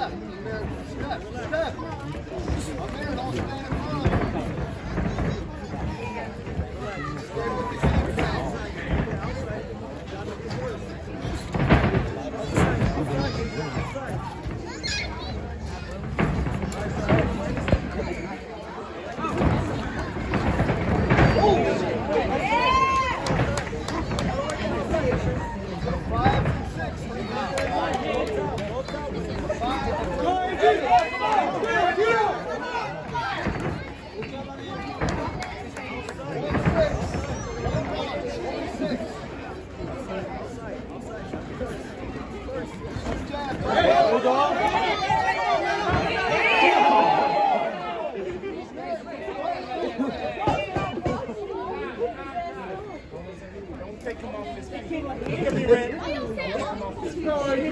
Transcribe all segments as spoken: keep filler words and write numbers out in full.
left. Step, step. Amir, don't stand in front. Stay with the game now. Take him off his feet. He can be ready. Take him off his feet.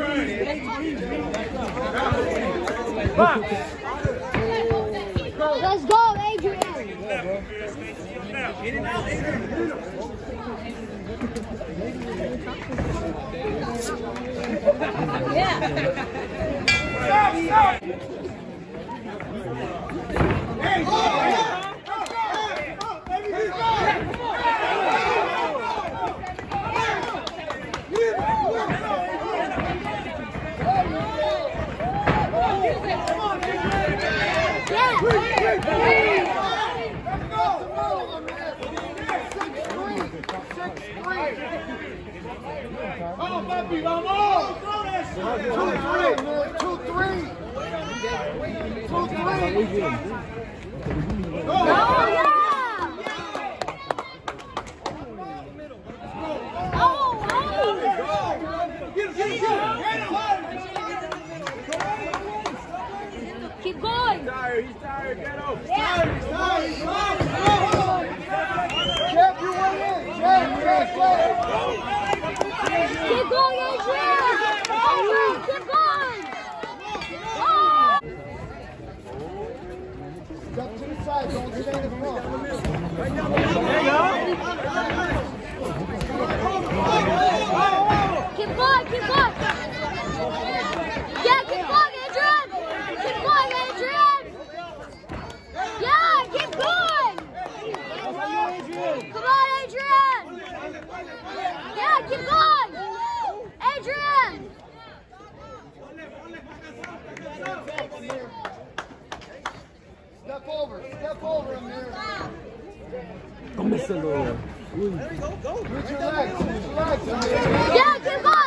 Let's go, Adrian. Get it out, Adrian. Yeah. Stop, stop. Hey, go. Vamos, papi, vamos! Two, three, two, three. Two, three. Oh, yeah! Oh, oh! Get him, get him, get him! Keep going! He's tired, he's tired, get him! He's tired, he's tired, he's tired! Jeff, you went in! Jeff, Jeff, Jeff! Keep going, Adrian! Oh, keep going! Oh! Step to the side, don't stay in the front. There you go! Keep going, keep going! Yeah, keep going, Adrian! Keep going, Adrian! Yeah, keep going! Come on, Adrian! Yeah, keep going! Adrian! Step over, step over him there. Tómeselo. Use your legs, use your legs. Yeah, keep going!